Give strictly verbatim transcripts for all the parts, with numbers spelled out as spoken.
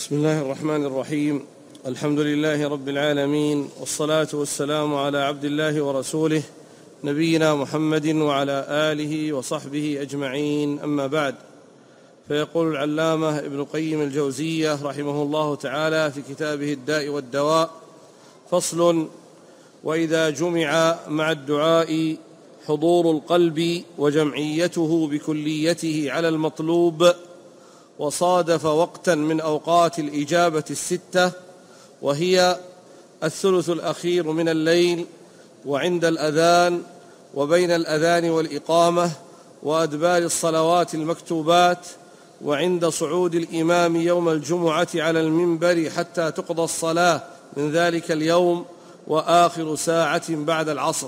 بسم الله الرحمن الرحيم. الحمد لله رب العالمين، والصلاة والسلام على عبد الله ورسوله نبينا محمد وعلى آله وصحبه أجمعين، أما بعد. فيقول العلامة ابن القيم الجوزية رحمه الله تعالى في كتابه الداء والدواء: فصل: وإذا جمع مع الدعاء حضور القلب وجمعيته بكليته على المطلوب، وصادف وقتا من أوقات الإجابة الستة، وهي الثلث الأخير من الليل، وعند الأذان، وبين الأذان والإقامة، وأدبار الصلوات المكتوبات، وعند صعود الإمام يوم الجمعة على المنبر حتى تقضى الصلاة من ذلك اليوم، وآخر ساعة بعد العصر.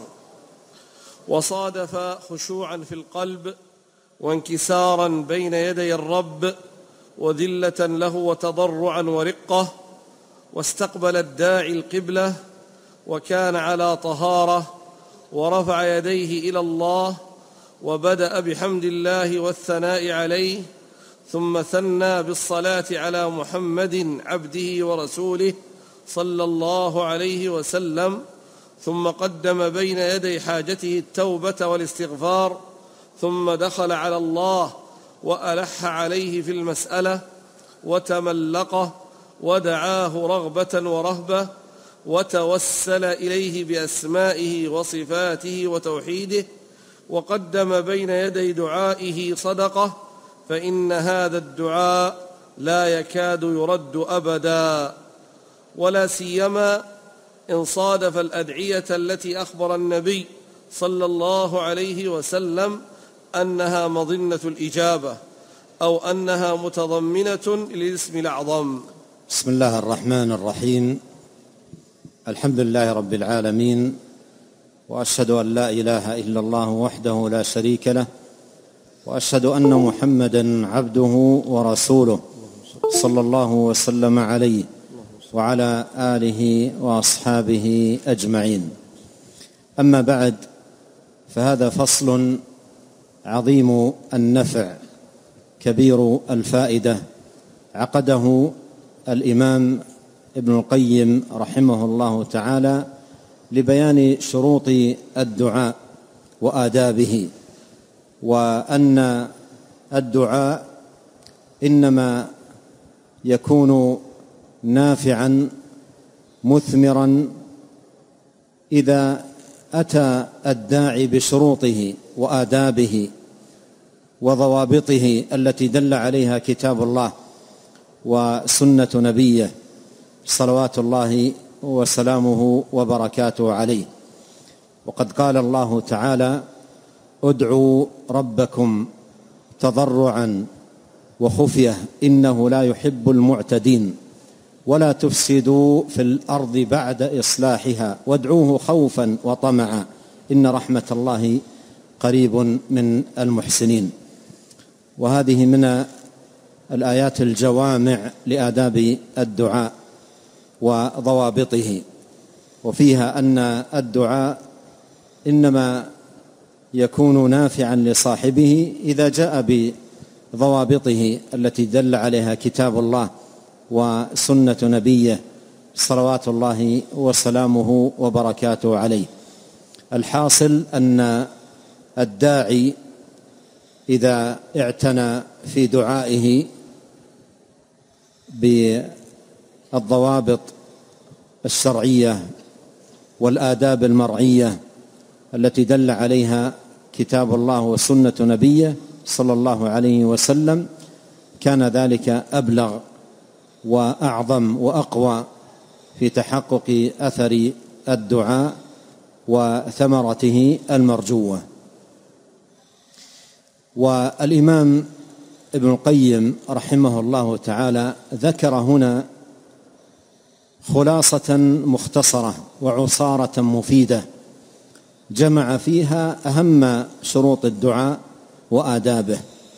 وصادف خشوعا في القلب وانكسارا بين يدي الرب وذلة له وتضرعا ورقة، واستقبل الداعي القبلة وكان على طهارة، ورفع يديه إلى الله وبدأ بحمد الله والثناء عليه، ثم ثنى بالصلاة على محمد عبده ورسوله صلى الله عليه وسلم، ثم قدم بين يدي حاجته التوبة والاستغفار، ثم دخل على الله وألح عليه في المسألة وتملقه ودعاه رغبة ورهبة، وتوسل إليه بأسمائه وصفاته وتوحيده، وقدم بين يدي دعائه صدقة، فإن هذا الدعاء لا يكاد يرد أبدا، ولا سيما إن صادف الأدعية التي أخبر النبي صلى الله عليه وسلم أنها مظنة الإجابة، أو أنها متضمنة للاسم الأعظم. بسم الله الرحمن الرحيم. الحمد لله رب العالمين، وأشهد أن لا إله إلا الله وحده لا شريك له، وأشهد أن محمدًا عبده ورسوله صلى الله وسلم عليه وعلى آله وأصحابه أجمعين. أما بعد، فهذا فصل عظيم النفع كبير الفائدة عقده الإمام ابن القيم رحمه الله تعالى لبيان شروط الدعاء وآدابه، وأن الدعاء إنما يكون نافعا مثمرا إذا أتى الداعي بشروطه وآدابه وضوابطه التي دل عليها كتاب الله وسنة نبيه صلوات الله وسلامه وبركاته عليه. وقد قال الله تعالى: ادعوا ربكم تضرعا وخفية إنه لا يحب المعتدين ولا تفسدوا في الأرض بعد إصلاحها وادعوه خوفا وطمعا إن رحمة الله قريب من المحسنين. وهذه من الآيات الجوامع لآداب الدعاء وضوابطه، وفيها أن الدعاء إنما يكون نافعا لصاحبه إذا جاء بضوابطه التي دل عليها كتاب الله وسنة نبيه صلوات الله وسلامه وبركاته عليه. الحاصل أن الداعي إذا اعتنى في دعائه بالضوابط الشرعية والآداب المرعية التي دل عليها كتاب الله وسنة نبيه صلى الله عليه وسلم، كان ذلك أبلغ وأعظم وأقوى في تحقق أثر الدعاء وثمرته المرجوة. والإمام ابن القيم رحمه الله تعالى ذكر هنا خلاصة مختصرة وعصارة مفيدة جمع فيها أهم شروط الدعاء وآدابه.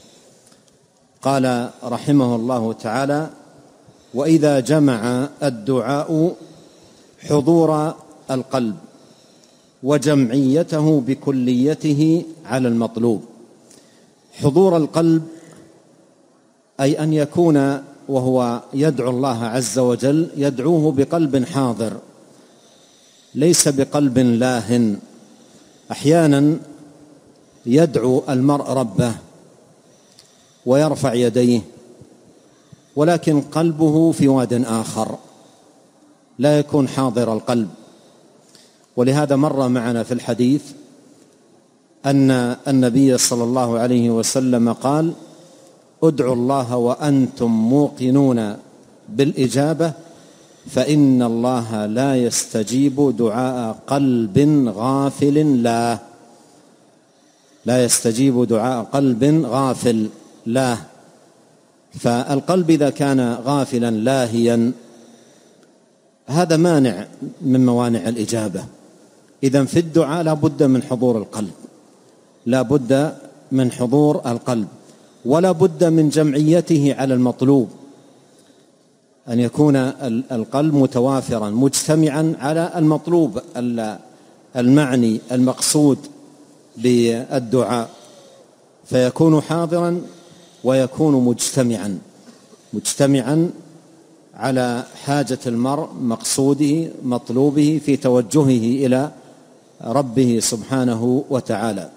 قال رحمه الله تعالى: وإذا جمع الدعاء حضور القلب وجمعيته بكليته على المطلوب. حضور القلب أي أن يكون وهو يدعو الله عز وجل يدعوه بقلب حاضر ليس بقلب لاهٍ. أحيانا يدعو المرء ربه ويرفع يديه ولكن قلبه في واد آخر، لا يكون حاضر القلب. ولهذا مر معنا في الحديث أن النبي صلى الله عليه وسلم قال: ادعوا الله وأنتم موقنون بالإجابة فإن الله لا يستجيب دعاء قلب غافل لا لا يستجيب دعاء قلب غافل لا. فالقلب إذا كان غافلا لاهيا هذا مانع من موانع الإجابة. إذن في الدعاء لا بد من حضور القلب، لا بد من حضور القلب، ولا بد من جمعيته على المطلوب، أن يكون القلب متوافرا مجتمعا على المطلوب المعني المقصود بالدعاء، فيكون حاضرا ويكون مجتمعا مجتمعا على حاجة المرء، مقصوده، مطلوبه في توجهه إلى ربه سبحانه وتعالى.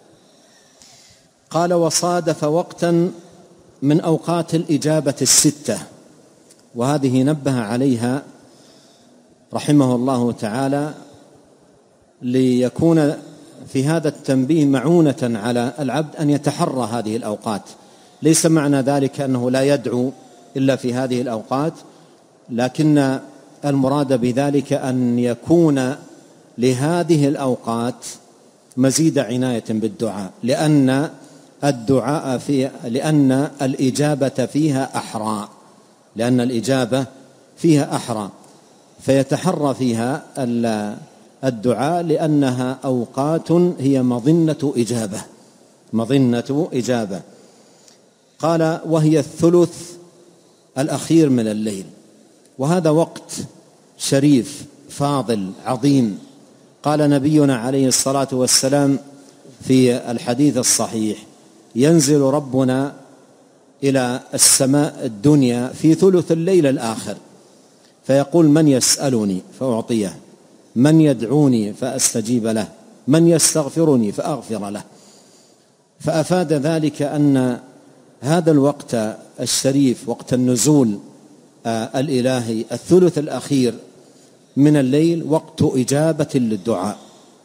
قال: وصادف وقتا من أوقات الإجابة الستة، وهذه نبه عليها رحمه الله تعالى ليكون في هذا التنبيه معونة على العبد أن يتحرى هذه الأوقات. ليس معنى ذلك أنه لا يدعو إلا في هذه الأوقات، لكن المراد بذلك أن يكون لهذه الأوقات مزيد عناية بالدعاء، لأن الدعاء في لأن الإجابة فيها أحرى لأن الإجابة فيها أحرى فيتحرى فيها الدعاء، لأنها أوقات هي مظنة إجابة مظنة إجابة. قال: وهي الثلث الأخير من الليل، وهذا وقت شريف فاضل عظيم. قال نبينا عليه الصلاة والسلام في الحديث الصحيح: ينزل ربنا إلى السماء الدنيا في ثلث الليل الآخر فيقول: من يسألني فأعطيه، من يدعوني فأستجيب له، من يستغفرني فأغفر له. فأفاد ذلك أن هذا الوقت الشريف، وقت النزول الإلهي، الثلث الأخير من الليل، وقت إجابة للدعاء،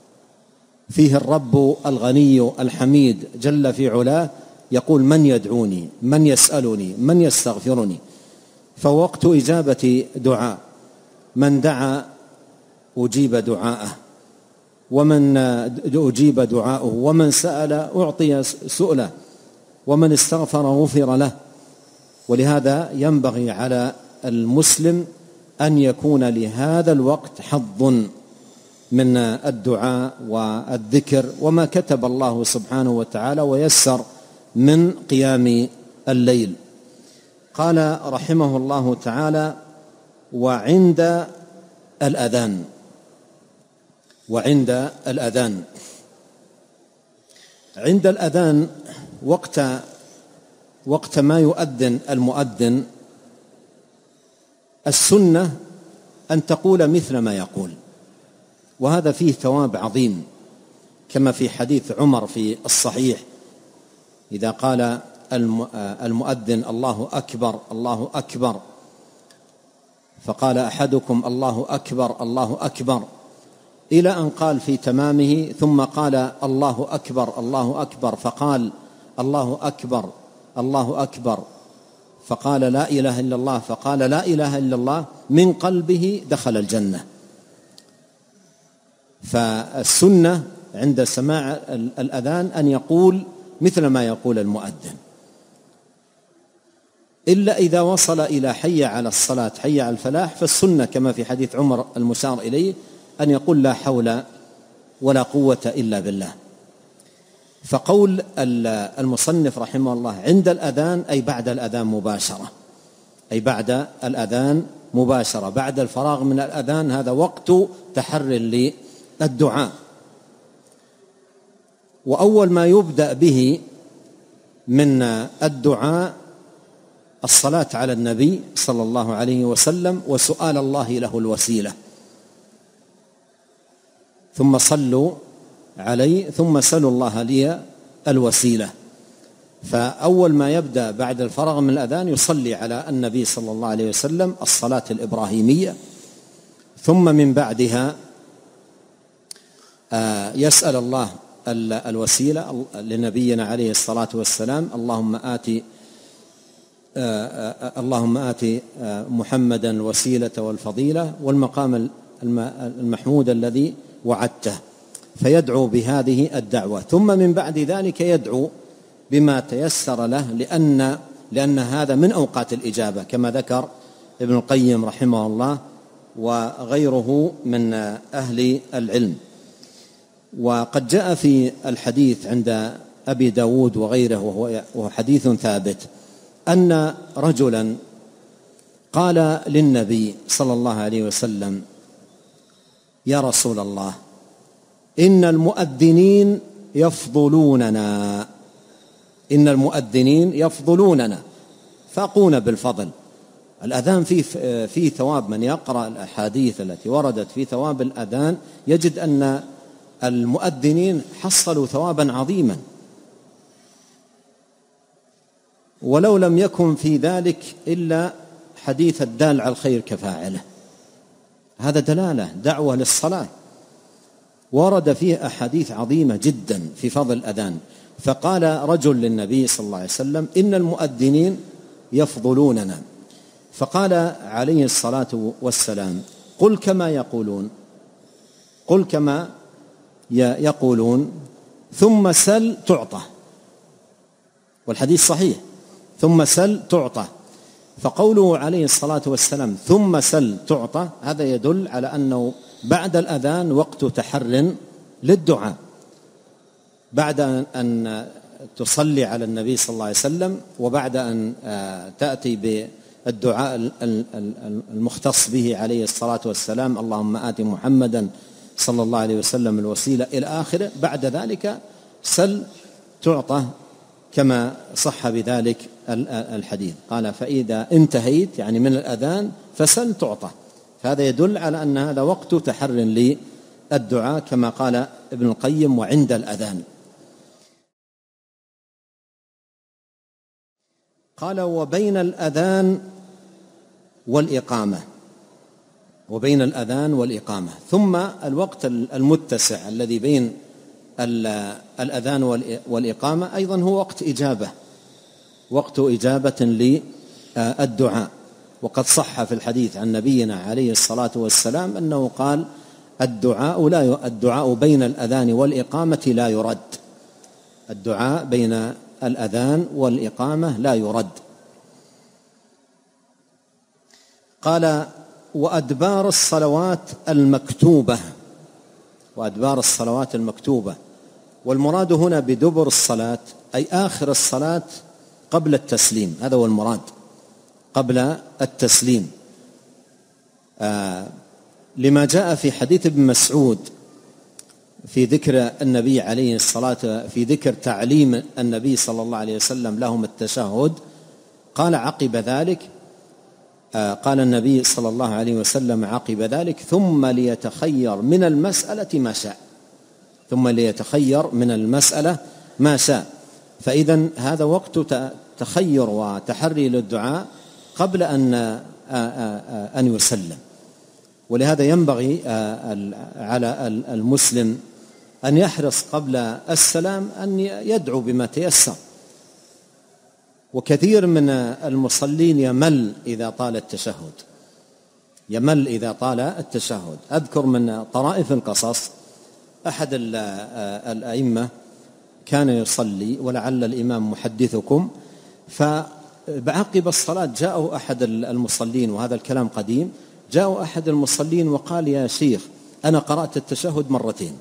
فيه الرب الغني الحميد جل في علاه يقول: من يدعوني، من يسألني، من يستغفرني. فوقت إجابة دعاء، من دعا أجيب دعاءه، ومن أجيب دعاءه، ومن سأل أعطي سؤله، ومن استغفر غفر له. ولهذا ينبغي على المسلم أن يكون لهذا الوقت حظ من الدعاء والذكر وما كتب الله سبحانه وتعالى ويسر من قيام الليل. قال رحمه الله تعالى: وعند الأذان وعند الأذان عند الأذان وقت وقت ما يؤذن المؤذن، السنة أن تقول مثل ما يقول، وهذا فيه ثواب عظيم، كما في حديث عمر في الصحيح: إذا قال المؤذن: الله أكبر الله أكبر، فقال أحدكم: الله أكبر الله أكبر، إلى أن قال في تمامه: ثم قال: الله أكبر الله أكبر، فقال: الله أكبر الله أكبر، فقال: لا إله إلا الله، فقال: لا إله إلا الله، من قلبه دخل الجنة. فالسنة عند سماع الأذان أن يقول مثل ما يقول المؤذن، إلا إذا وصل إلى حي على الصلاة حي على الفلاح، فالسنة كما في حديث عمر المشار إليه أن يقول: لا حول ولا قوة إلا بالله. فقول المصنف رحمه الله عند الأذان أي بعد الأذان مباشرة، أي بعد الأذان مباشرة، بعد الفراغ من الأذان، هذا وقت تحر للدعاء. وأول ما يبدأ به من الدعاء الصلاة على النبي صلى الله عليه وسلم وسؤال الله له الوسيلة، ثم صلوا عليه ثم سلوا الله لي الوسيلة. فأول ما يبدأ بعد الفراغ من الأذان يصلي على النبي صلى الله عليه وسلم الصلاة الإبراهيمية، ثم من بعدها يسأل الله الوسيلة لنبينا عليه الصلاة والسلام، اللهم آت اللهم آت محمدا الوسيلة والفضيلة والمقام المحمود الذي وعدته، فيدعو بهذه الدعوة. ثم من بعد ذلك يدعو بما تيسر له، لأن لأن هذا من أوقات الإجابة كما ذكر ابن القيم رحمه الله وغيره من أهل العلم. وقد جاء في الحديث عند أبي داود وغيره وهو حديث ثابت أن رجلا قال للنبي صلى الله عليه وسلم: يا رسول الله، إن المؤذنين يفضلوننا إن المؤذنين يفضلوننا فاقون بالفضل. الأذان فيه في ثواب، من يقرأ الأحاديث التي وردت في ثواب الأذان يجد أن المؤذنين حصلوا ثوابا عظيما، ولو لم يكن في ذلك إلا حديث الدال على الخير كفاعله. هذا دلالة دعوة للصلاة، ورد فيه أحاديث عظيمة جدا في فضل الأذان. فقال رجل للنبي صلى الله عليه وسلم: إن المؤذنين يفضلوننا. فقال عليه الصلاة والسلام: قل كما يقولون قل كما يقولون ثم سل تعطى. والحديث صحيح، ثم سل تعطى. فقوله عليه الصلاة والسلام ثم سل تعطى هذا يدل على أنه بعد الأذان وقت تحر للدعاء، بعد أن تصلي على النبي صلى الله عليه وسلم وبعد أن تأتي بالدعاء المختص به عليه الصلاة والسلام، اللهم آت محمدا صلى الله عليه وسلم الوسيلة إلى آخره. بعد ذلك سل تعطى كما صح بذلك الحديث. قال: فإذا انتهيت يعني من الأذان فسل تعطى. فهذا يدل على أن هذا وقت تحر للدعاء كما قال ابن القيم: وعند الأذان. قال: وبين الأذان والإقامة وبين الأذان والإقامة ثم الوقت المتسع الذي بين الأذان والإقامة أيضا هو وقت إجابة وقت إجابة للدعاء. وقد صح في الحديث عن نبينا عليه الصلاة والسلام أنه قال: الدعاء لا الدعاء بين الأذان والإقامة لا يرد الدعاء بين الأذان والإقامة لا يرد. قال: وأدبار الصلوات المكتوبة وأدبار الصلوات المكتوبة والمراد هنا بدبر الصلاة أي آخر الصلاة قبل التسليم، هذا هو المراد، قبل التسليم، آه لما جاء في حديث ابن مسعود في ذكر النبي عليه الصلاة في ذكر تعليم النبي صلى الله عليه وسلم لهم التشهد. قال عقب ذلك آه قال النبي صلى الله عليه وسلم عقب ذلك: ثم ليتخير من المسألة ما شاء ثم ليتخير من المسألة ما شاء. فإذن هذا وقت تخير وتحري للدعاء قبل أن أن يسلم. ولهذا ينبغي على المسلم أن يحرص قبل السلام أن يدعو بما تيسر. وكثير من المصلين يمل إذا طال التشهد يمل إذا طال التشهد. أذكر من طرائف القصص أحد الأئمة كان يصلي ولعل الإمام محدثكم، فعقب الصلاة جاءه أحد المصلين، وهذا الكلام قديم، جاءه أحد المصلين وقال: يا شيخ أنا قرأت التشهد مرتين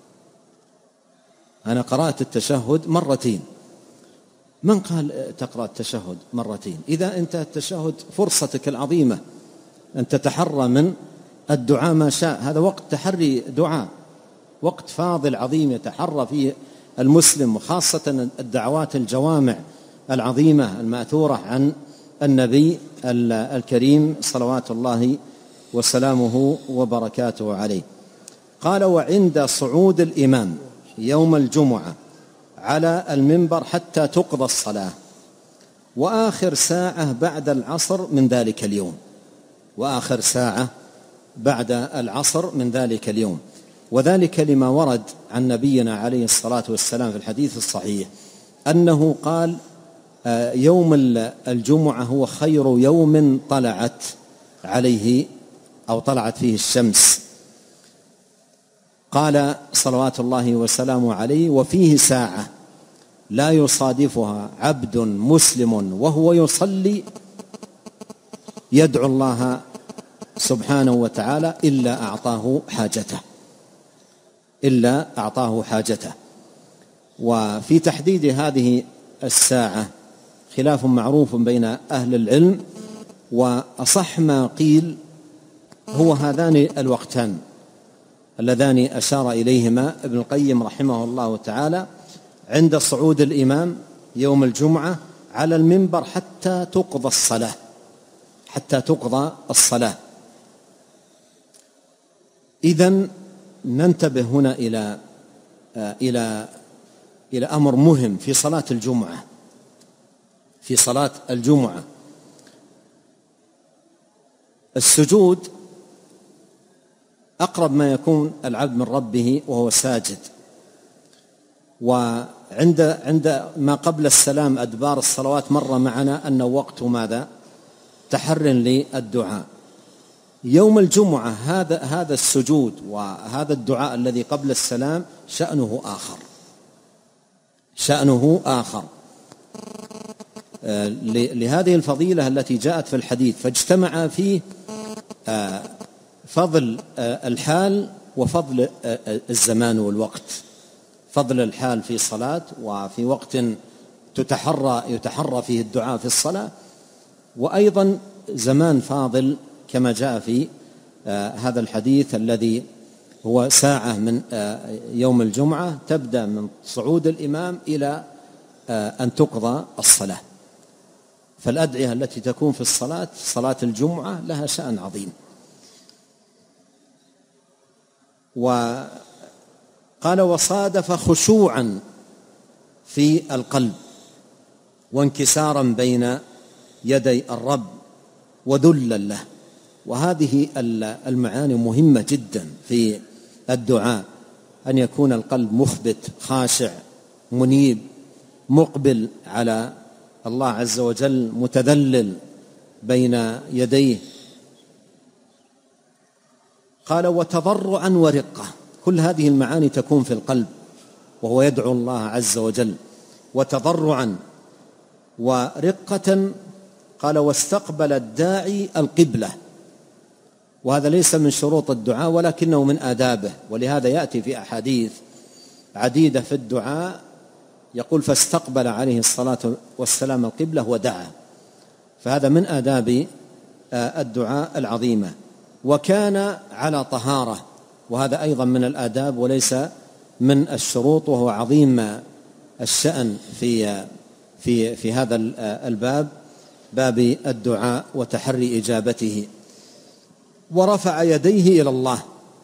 أنا قرأت التشهد مرتين من قال تقرأ التشهد مرتين؟ إذا انتهى التشهد فرصتك العظيمة أن تتحرى من الدعاء ما شاء. هذا وقت تحري دعاء، وقت فاضل عظيم يتحرى فيه المسلم، وخاصة الدعوات الجوامع العظيمة المأثورة عن النبي الكريم صلوات الله وسلامه وبركاته عليه. قال: وعند صعود الإمام يوم الجمعة على المنبر حتى تقضى الصلاة، وآخر ساعة بعد العصر من ذلك اليوم، وآخر ساعة بعد العصر من ذلك اليوم، وذلك لما ورد عن نبينا عليه الصلاة والسلام في الحديث الصحيح أنه قال: يوم الجمعة هو خير يوم طلعت عليه أو طلعت فيه الشمس. قال صلوات الله وسلامه عليه: وفيه ساعة لا يصادفها عبد مسلم وهو يصلي يدعو الله سبحانه وتعالى إلا أعطاه حاجته إلا أعطاه حاجته. وفي تحديد هذه الساعة خلاف معروف بين أهل العلم، وأصح ما قيل هو هذان الوقتان اللذان أشار إليهما ابن القيم رحمه الله تعالى: عند صعود الإمام يوم الجمعة على المنبر حتى تقضى الصلاة حتى تقضى الصلاة. إذن ننتبه هنا إلى إلى إلى أمر مهم في صلاة الجمعة. في صلاة الجمعة السجود أقرب ما يكون العبد من ربه وهو ساجد، وعند عند ما قبل السلام أدبار الصلوات مر معنا أنه وقت ماذا؟ تحر للدعاء. يوم الجمعة هذا هذا السجود وهذا الدعاء الذي قبل السلام شأنه آخر شأنه آخر لهذه الفضيلة التي جاءت في الحديث، فاجتمع فيه فضل الحال وفضل الزمان والوقت. فضل الحال في صلاة وفي وقت تتحرى يتحرى فيه الدعاء في الصلاة، وأيضا زمان فاضل كما جاء في هذا الحديث الذي هو ساعة من يوم الجمعة تبدأ من صعود الإمام إلى أن تقضى الصلاة. فالأدعية التي تكون في الصلاة صلاة الجمعة لها شأن عظيم. وقال: وصادف خشوعا في القلب وانكسارا بين يدي الرب وذلا له. وهذه المعاني مهمة جدا في الدعاء، أن يكون القلب مخبت خاشع منيب مقبل على الله عز وجل متذلل بين يديه. قال: وتضرعا ورقة، كل هذه المعاني تكون في القلب وهو يدعو الله عز وجل. وتضرعا ورقة. قال: واستقبل الداعي القبلة، وهذا ليس من شروط الدعاء ولكنه من آدابه، ولهذا يأتي في أحاديث عديدة في الدعاء يقول: فاستقبل عليه الصلاة والسلام القبلة ودعا. فهذا من آداب الدعاء العظيمة. وكان على طهارة، وهذا أيضا من الآداب وليس من الشروط، وهو عظيم الشأن في في في هذا الباب، باب الدعاء وتحري إجابته. ورفع يديه إلى الله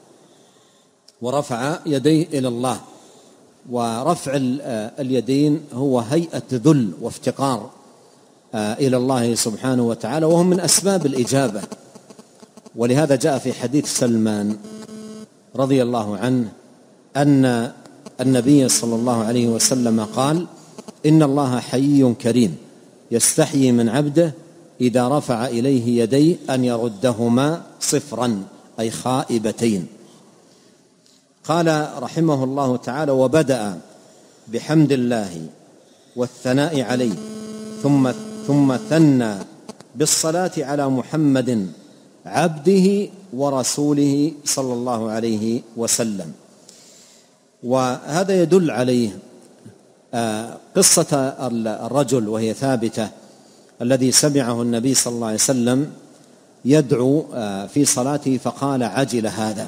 ورفع يديه إلى الله ورفع اليدين هو هيئة ذل وافتقار إلى الله سبحانه وتعالى، وهم من أسباب الإجابة. ولهذا جاء في حديث سلمان رضي الله عنه أن النبي صلى الله عليه وسلم قال: إن الله حيي كريم يستحيي من عبده إذا رفع إليه يديه أن يردهما صفرا أي خائبتين. قال رحمه الله تعالى: وبدأ بحمد الله والثناء عليه ثم ثم ثنى بالصلاة على محمد عبده ورسوله صلى الله عليه وسلم. وهذا يدل عليه قصة الرجل وهي ثابتة الذي سمعه النبي صلى الله عليه وسلم يدعو في صلاته فقال: عجل هذا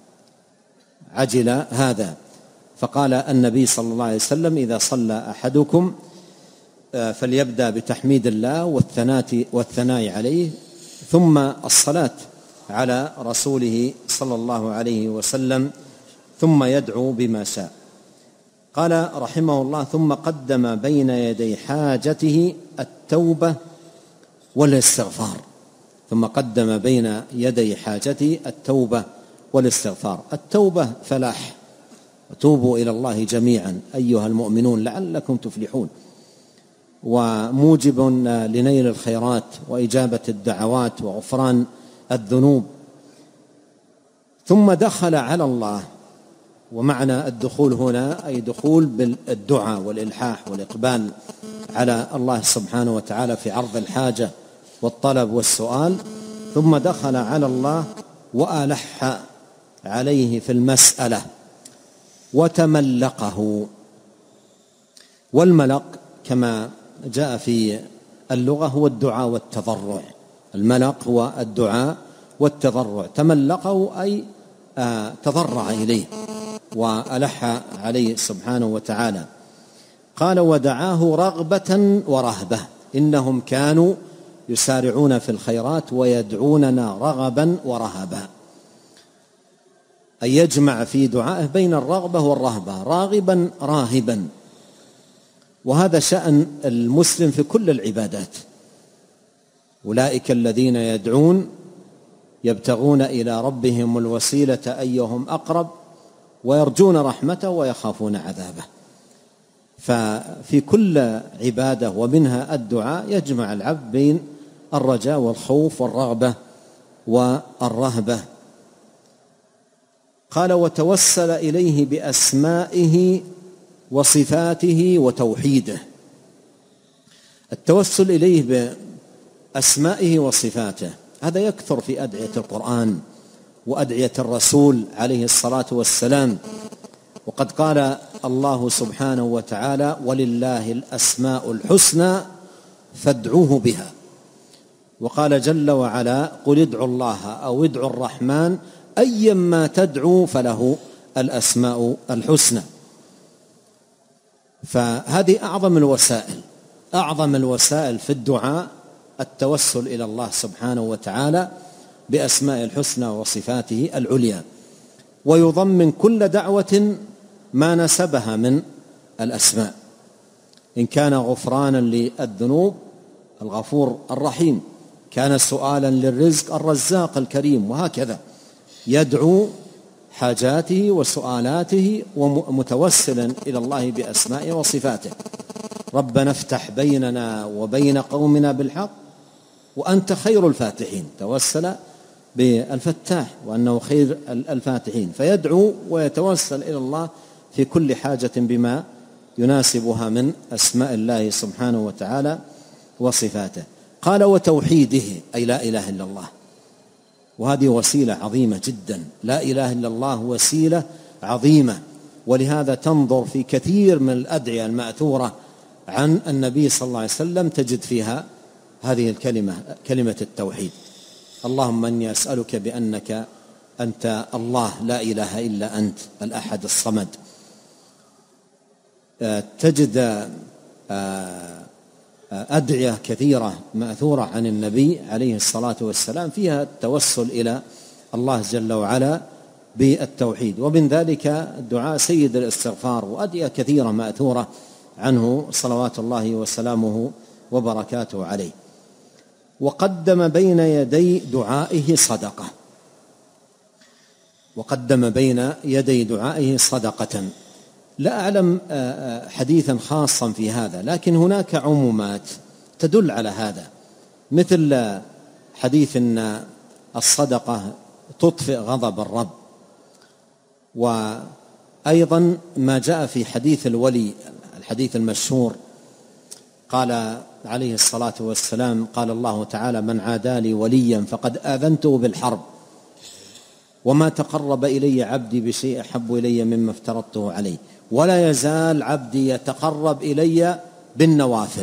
عجل هذا فقال النبي صلى الله عليه وسلم: إذا صلى أحدكم فليبدأ بتحميد الله والثناء والثناء عليه، ثم الصلاة على رسوله صلى الله عليه وسلم، ثم يدعو بما شاء. قال رحمه الله: ثم قدم بين يدي حاجته التوبة والاستغفار. ثم قدم بين يدي حاجته التوبة والاستغفار. التوبة فلاح، وتوبوا إلى الله جميعا أيها المؤمنون لعلكم تفلحون، وموجب لنيل الخيرات وإجابة الدعوات وغفران الذنوب. ثم دخل على الله، ومعنى الدخول هنا أي دخول بالدعاء والإلحاح والإقبال على الله سبحانه وتعالى في عرض الحاجة والطلب والسؤال. ثم دخل على الله وألح عليه في المسألة وتملقه. والملق كما جاء في اللغة هو الدعاء والتضرع. الملق هو الدعاء والتضرع. تملقه أي آه تضرع إليه وألح عليه سبحانه وتعالى. قال: ودعاه رغبة ورهبة، إنهم كانوا يسارعون في الخيرات ويدعوننا رغبا ورهبا. أي يجمع في دعائه بين الرغبة والرهبة، راغبا راهبا. وهذا شأن المسلم في كل العبادات. أولئك الذين يدعون يبتغون إلى ربهم الوسيلة أيهم أقرب ويرجون رحمته ويخافون عذابه. ففي كل عبادة ومنها الدعاء يجمع العبد بين الرجاء والخوف والرغبة والرهبة. قال: وتوسل إليه بأسمائه وصفاته وتوحيده. التوسل إليه بأسمائه وصفاته هذا يكثر في أدعية القرآن وأدعية الرسول عليه الصلاة والسلام. وقد قال الله سبحانه وتعالى: ولله الأسماء الحسنى فادعوه بها. وقال جل وعلا: قل ادعوا الله أو ادعوا الرحمن أيما تدعوا فله الأسماء الحسنى. فهذه أعظم الوسائل أعظم الوسائل في الدعاء التوسل إلى الله سبحانه وتعالى بأسماء الحسنى وصفاته العليا. ويضمن كل دعوة ما نسبها من الأسماء، إن كان غفرانا للذنوب الغفور الرحيم، كان سؤالا للرزق الرزاق الكريم، وهكذا يدعو حاجاته وسؤالاته ومتوسلا إلى الله بأسمائه وصفاته. ربنا افتح بيننا وبين قومنا بالحق وأنت خير الفاتحين. توسل بالفتاح وأنه خير الفاتحين، فيدعو ويتوسل إلى الله في كل حاجة بما يناسبها من أسماء الله سبحانه وتعالى وصفاته. قال: وتوحيده أي لا إله إلا الله. وهذه وسيلة عظيمة جدا، لا إله إلا الله وسيلة عظيمة. ولهذا تنظر في كثير من الأدعية المأثورة عن النبي صلى الله عليه وسلم تجد فيها هذه الكلمة، كلمة التوحيد. اللهم إني أسألك بأنك أنت الله لا إله إلا أنت الأحد الصمد. تجد أدعية كثيرة مأثورة عن النبي عليه الصلاة والسلام فيها التوسل إلى الله جل وعلا بالتوحيد. ومن ذلك الدعاء سيد الاستغفار، وأدعية كثيرة مأثورة عنه صلوات الله وسلامه وبركاته عليه. وقدم بين يدي دعائه صدقة وقدم بين يدي دعائه صدقة. لا أعلم حديثا خاصا في هذا، لكن هناك عمومات تدل على هذا، مثل حديث أن الصدقة تطفئ غضب الرب. وأيضا ما جاء في حديث الولي، الحديث المشهور، قال عليه الصلاة والسلام: قال الله تعالى: من عادى لي وليا فقد آذنته بالحرب، وما تقرب إلي عبدي بشيء أحب إلي مما افترضته عليه، ولا يزال عبدي يتقرب إلي بالنوافل.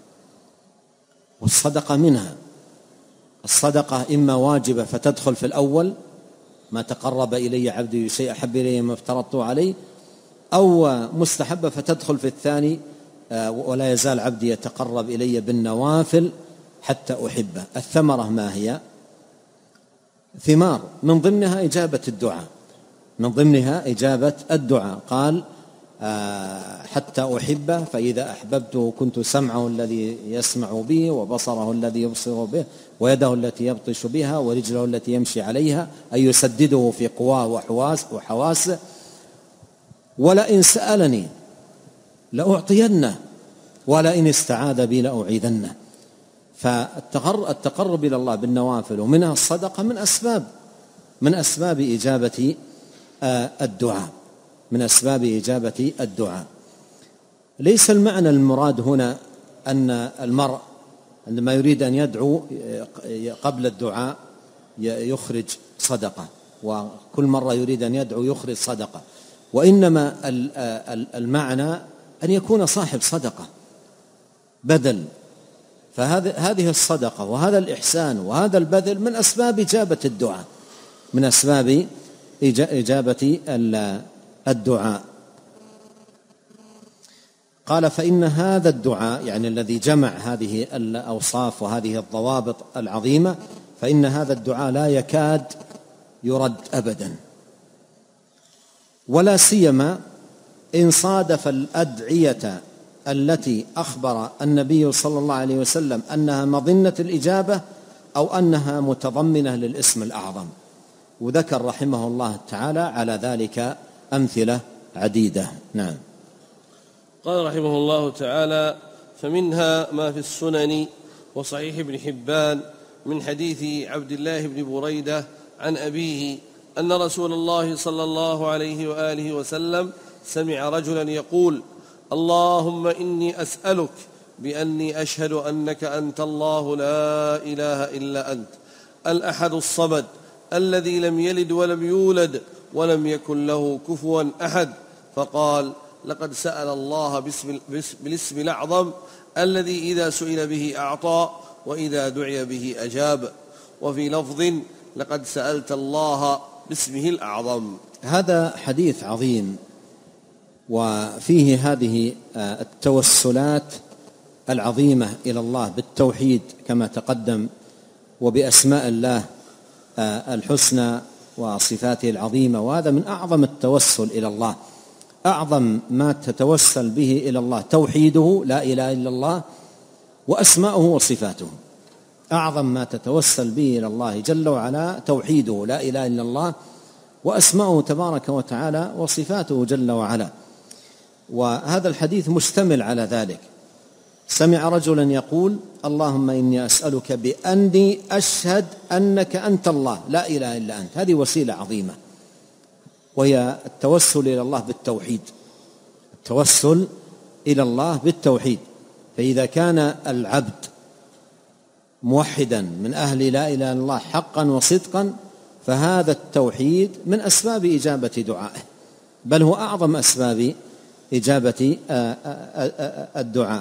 والصدقة منها. الصدقة إما واجبة فتدخل في الأول، ما تقرب إلي عبدي بشيء أحب إلي مما افترضته عليه، أو مستحبة فتدخل في الثاني ولا يزال عبدي يتقرب إلي بالنوافل حتى أحبه. الثمرة ما هي؟ ثمار، من ضمنها إجابة الدعاء، من ضمنها إجابة الدعاء. قال حتى أحبه، فإذا أحببته كنت سمعه الذي يسمع به، وبصره الذي يبصر به، ويده التي يبطش بها، ورجله التي يمشي عليها، أي يسدده في قواه وحواسه. ولئن سألني لأعطينه، ولئن استعاذ بي لأعيذنه. فالتقرب إلى الله بالنوافل ومنها الصدقة من أسباب من أسباب إجابة الدعاء من أسباب إجابة الدعاء. ليس المعنى المراد هنا أن المرء عندما يريد أن يدعو قبل الدعاء يخرج صدقة، وكل مرة يريد أن يدعو يخرج صدقة، وإنما المعنى أن يكون صاحب صدقة بذل. فهذه الصدقة وهذا الإحسان وهذا البذل من أسباب إجابة الدعاء من أسباب إجابة الدعاء. قال فإن هذا الدعاء، يعني الذي جمع هذه الأوصاف وهذه الضوابط العظيمة، فإن هذا الدعاء لا يكاد يرد أبدا، ولا سيما إن صادف الأدعية التي أخبر النبي صلى الله عليه وسلم أنها مظنة الإجابة أو أنها متضمنة للاسم الأعظم. وذكر رحمه الله تعالى على ذلك أمثلة عديدة. نعم. قال رحمه الله تعالى: فمنها ما في السنن وصحيح ابن حبان من حديث عبد الله بن بريدة عن أبيه أن رسول الله صلى الله عليه وآله وسلم سمع رجلا يقول: اللهم إني أسألك بأني أشهد أنك أنت الله لا إله إلا أنت الأحد الصمد الذي لم يلد ولم يولد ولم يكن له كفوا أحد. فقال: لقد سأل الله باسم بالاسم الأعظم الذي إذا سئل به أعطى وإذا دعي به أجاب. وفي لفظ: لقد سألت الله باسمه الأعظم. هذا حديث عظيم، وفيه هذه التوسلات العظيمة إلى الله بالتوحيد كما تقدم، وبأسماء الله الحسنى وصفاته العظيمة. وهذا من أعظم التوسل إلى الله، أعظم ما تتوسل به إلى الله توحيده لا إله إلا الله وأسماؤه وصفاته. أعظم ما تتوسل به إلى الله جل وعلا توحيده لا إله إلا الله وأسماؤه تبارك وتعالى وصفاته جل وعلا. وهذا الحديث مشتمل على ذلك. سمع رجلا يقول: اللهم إني أسألك بأني أشهد أنك أنت الله لا إله إلا أنت. هذه وسيلة عظيمة، وهي التوسل إلى الله بالتوحيد، التوسل إلى الله بالتوحيد. فإذا كان العبد موحدا من أهل لا إله إلا الله حقا وصدقا، فهذا التوحيد من أسباب إجابة دعائه، بل هو أعظم أسباب إجابة الدعاء.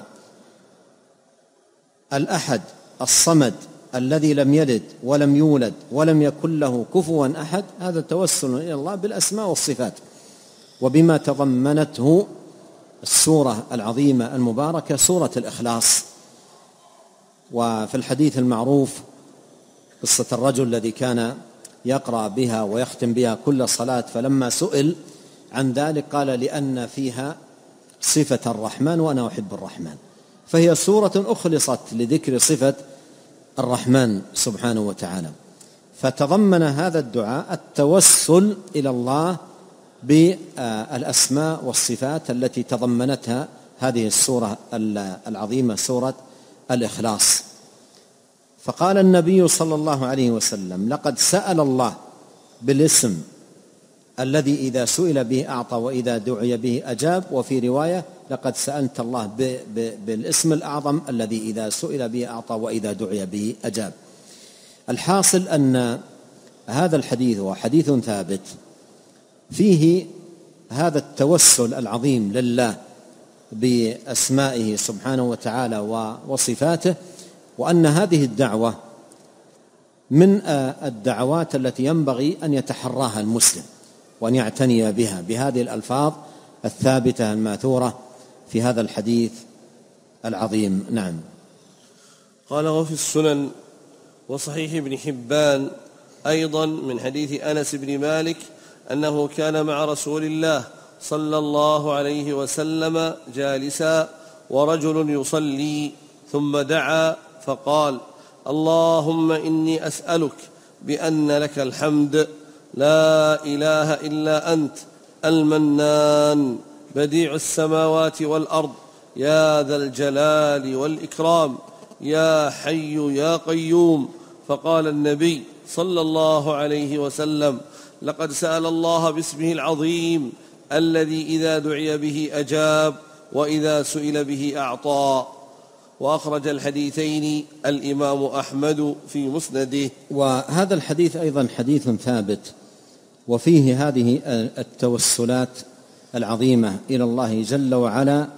الأحد الصمد الذي لم يلد ولم يولد ولم يكن له كفوا أحد، هذا التوسل إلى الله بالأسماء والصفات، وبما تضمنته السورة العظيمة المباركة سورة الإخلاص. وفي الحديث المعروف قصة الرجل الذي كان يقرأ بها ويختم بها كل صلاة، فلما سئل عن ذلك قال: لأن فيها صفة الرحمن وأنا أحب الرحمن. فهي سورة أخلصت لذكر صفة الرحمن سبحانه وتعالى. فتضمن هذا الدعاء التوسل إلى الله بالأسماء والصفات التي تضمنتها هذه السورة العظيمة سورة الإخلاص. فقال النبي صلى الله عليه وسلم: لقد سأل الله بالاسم الذي إذا سئل به أعطى وإذا دعي به أجاب. وفي رواية: لقد سألت الله بالاسم الأعظم الذي إذا سئل به أعطى وإذا دعي به أجاب. الحاصل أن هذا الحديث هو حديث ثابت فيه هذا التوسل العظيم لله بأسمائه سبحانه وتعالى وصفاته، وأن هذه الدعوة من الدعوات التي ينبغي أن يتحراها المسلم وأن يعتني بها بهذه الألفاظ الثابتة الماثورة في هذا الحديث العظيم. نعم. قال وفي السنن وصحيح ابن حبان أيضا من حديث أنس بن مالك أنه كان مع رسول الله صلى الله عليه وسلم جالسا ورجل يصلي ثم دعا فقال اللهم إني أسألك بأن لك الحمد لا إله إلا أنت المنان بديع السماوات والأرض يا ذا الجلال والإكرام يا حي يا قيوم. فقال النبي صلى الله عليه وسلم لقد سأل الله باسمه العظيم الذي إذا دعي به أجاب وإذا سئل به أعطى. وأخرج الحديثين الإمام أحمد في مسنده. وهذا الحديث أيضا حديث ثابت وفيه هذه التوسلات العظيمة إلى الله جل وعلا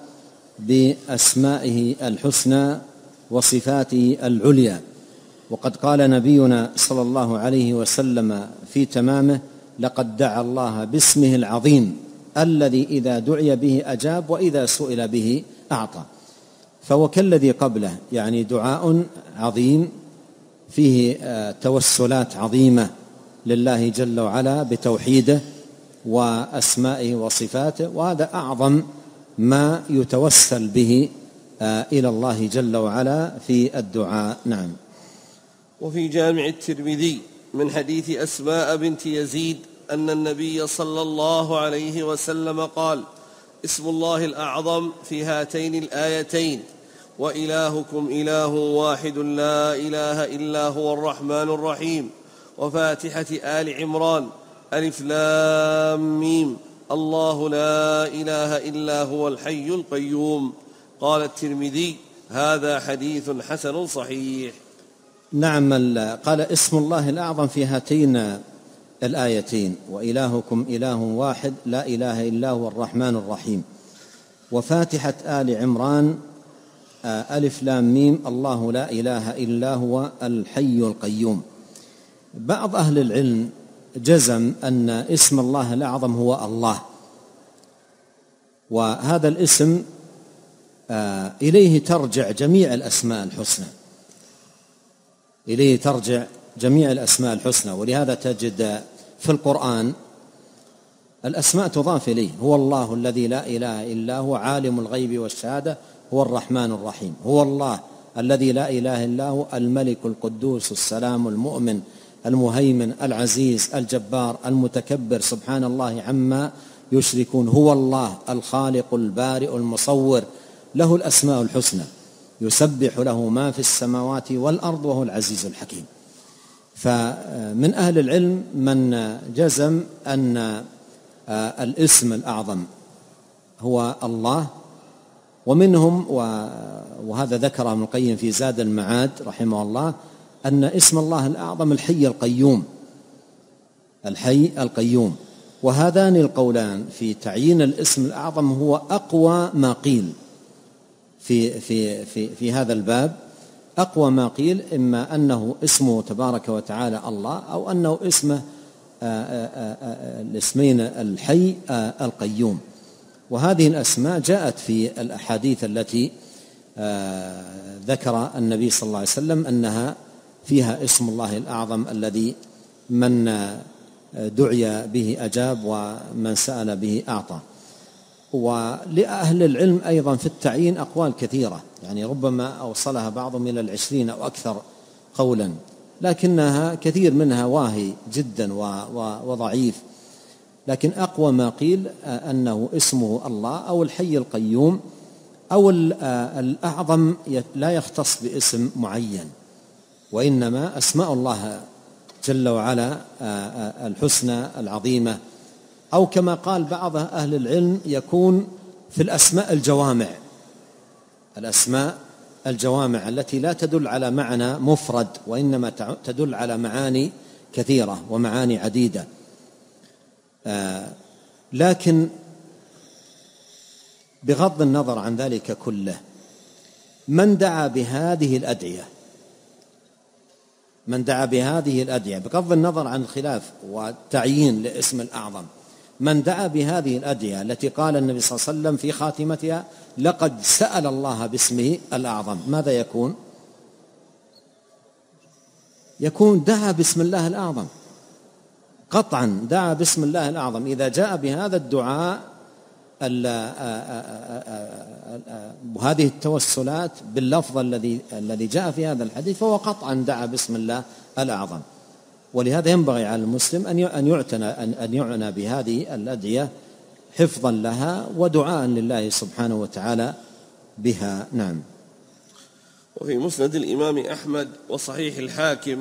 بأسمائه الحسنى وصفاته العليا. وقد قال نبينا صلى الله عليه وسلم في تمامه لقد دعا الله باسمه العظيم الذي إذا دعي به أجاب وإذا سئل به أعطى. فهو كالذي قبله، يعني دعاء عظيم فيه توسلات عظيمة لله جل وعلا بتوحيده وأسمائه وصفاته، وهذا أعظم ما يتوسل به إلى الله جل وعلا في الدعاء. نعم. وفي جامع الترمذي من حديث أسماء بنت يزيد أن النبي صلى الله عليه وسلم قال اسم الله الأعظم في هاتين الآيتين وإلهكم إله واحد لا إله إلا هو الرحمن الرحيم وفاتحة آل عمران ألف لام ميم الله لا إله إلا هو الحي القيوم. قال الترمذي هذا حديث حسن صحيح. نعم. قال اسم الله الأعظم في هاتين الآيتين وإلهكم إله واحد لا إله إلا هو الرحمن الرحيم وفاتحة آل عمران ألف لام ميم الله لا إله إلا هو الحي القيوم. بعض أهل العلم جزم أن اسم الله الأعظم هو الله، وهذا الاسم إليه ترجع جميع الأسماء الحسنى، إليه ترجع جميع الأسماء الحسنى. ولهذا تجد في القرآن الأسماء تضاف إليه. هو الله الذي لا إله إلا هو عالم الغيب والشهادة هو الرحمن الرحيم. هو الله الذي لا إله إلا هو الملك القدوس السلام المؤمن المهيمن العزيز الجبار المتكبر سبحان الله عما يشركون. هو الله الخالق البارئ المصور له الأسماء الحسنى يسبح له ما في السماوات والأرض وهو العزيز الحكيم. فمن أهل العلم من جزم أن الاسم الأعظم هو الله، ومنهم وهذا ذكره ابن القيم في زاد المعاد رحمه الله أن اسم الله الأعظم الحي القيوم، الحي القيوم. وهذان القولان في تعيين الاسم الأعظم هو أقوى ما قيل في في في في هذا الباب. أقوى ما قيل إما أنه اسمه تبارك وتعالى الله أو أنه اسمه الاسمين الحي القيوم. وهذه الأسماء جاءت في الأحاديث التي ذكر النبي صلى الله عليه وسلم أنها فيها اسم الله الأعظم الذي من دعي به أجاب ومن سأل به أعطى. ولأهل العلم أيضا في التعيين أقوال كثيرة، يعني ربما أوصلها بعضهم إلى العشرين أو أكثر قولا، لكنها كثير منها واهي جدا وضعيف. لكن أقوى ما قيل أنه اسمه الله أو الحي القيوم أو الأعظم لا يختص باسم معين، وإنما أسماء الله جل وعلا الحسنى العظيمة. أو كما قال بعض أهل العلم يكون في الأسماء الجوامع، الأسماء الجوامع التي لا تدل على معنى مفرد وإنما تدل على معاني كثيرة ومعاني عديدة. لكن بغض النظر عن ذلك كله، من دعا بهذه الأدعية من دعا بهذه الأدعية بغض النظر عن الخلاف والتعيين لاسم الأعظم، من دعا بهذه الأدعية التي قال النبي صلى الله عليه وسلم في خاتمتها لقد سأل الله باسمه الأعظم، ماذا يكون؟ يكون دعا باسم الله الأعظم قطعا، دعا باسم الله الأعظم. إذا جاء بهذا الدعاء وهذه التوسلات باللفظ الذي الذي جاء في هذا الحديث فهو قطعا دعا باسم الله الأعظم. ولهذا ينبغي على المسلم أن يعتنى أن يعنى بهذه الأدعية حفظا لها ودعاء لله سبحانه وتعالى بها. نعم. وفي مسند الإمام أحمد وصحيح الحاكم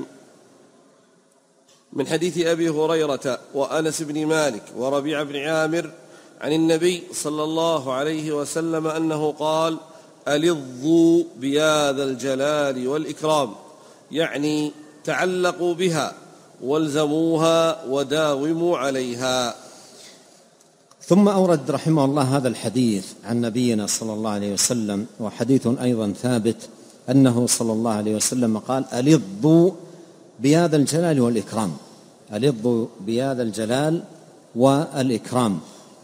من حديث أبي هريرة وأنس بن مالك وربيع بن عامر عن النبي صلى الله عليه وسلم أنه قال: ألظوا بيا ذا الجلال والإكرام، يعني تعلقوا بها والزموها وداوموا عليها. ثم أورد رحمه الله هذا الحديث عن نبينا صلى الله عليه وسلم، وحديث أيضا ثابت أنه صلى الله عليه وسلم قال: ألظوا بيا ذا الجلال والإكرام، ألظوا بيا ذا الجلال والإكرام.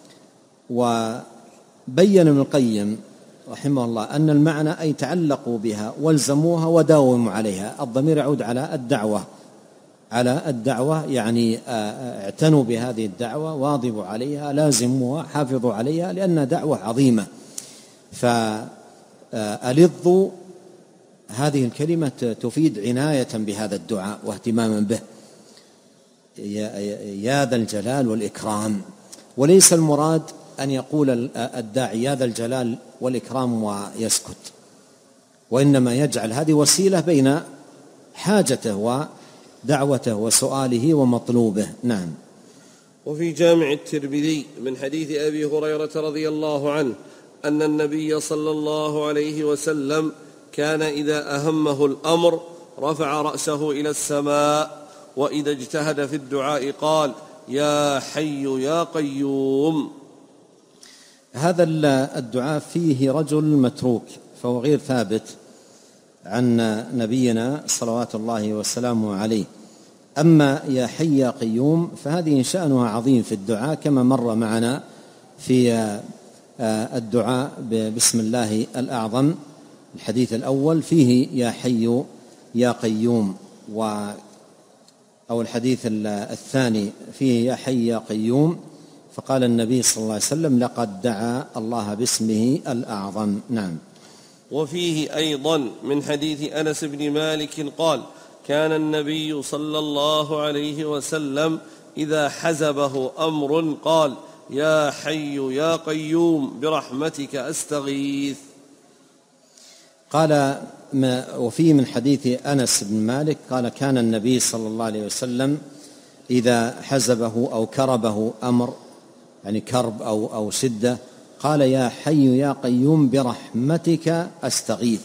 وبين ابن القيم رحمه الله أن المعنى أي تعلقوا بها والزموها وداوموا عليها. الضمير يعود على الدعوة، على الدعوة يعني اعتنوا بهذه الدعوة، واظبوا عليها، لازموها، حافظوا عليها، لأنها دعوة عظيمة. فألظوا هذه الكلمة تفيد عناية بهذا الدعاء واهتماما به، يا ذا الجلال والإكرام. وليس المراد أن يقول الداعي يا ذا الجلال والإكرام ويسكت، وإنما يجعل هذه وسيلة بين حاجته ودعوته وسؤاله ومطلوبه. نعم. وفي جامع الترمذي من حديث أبي هريرة رضي الله عنه أن النبي صلى الله عليه وسلم كان إذا أهمه الأمر رفع رأسه إلى السماء، وإذا اجتهد في الدعاء قال: يا حي يا قيوم. هذا الدعاء فيه رجل متروك، فهو غير ثابت عن نبينا صلوات الله وسلامه عليه. أما يا حي يا قيوم فهذه شأنها عظيم في الدعاء، كما مر معنا في الدعاء بسم الله الأعظم. الحديث الأول فيه يا حي يا قيوم، و أو الحديث الثاني فيه يا حي يا قيوم، فقال النبي صلى الله عليه وسلم: لقد دعا الله باسمه الأعظم. نعم. وفيه أيضا من حديث أنس بن مالك قال: كان النبي صلى الله عليه وسلم إذا حزبه أمر قال: يا حي يا قيوم برحمتك أستغيث. قال ما وفيه من حديث أنس بن مالك قال: كان النبي صلى الله عليه وسلم إذا حزبه أو كربه أمر، يعني كرب أو أو شدة، قال: يا حي يا قيوم برحمتك أستغيث.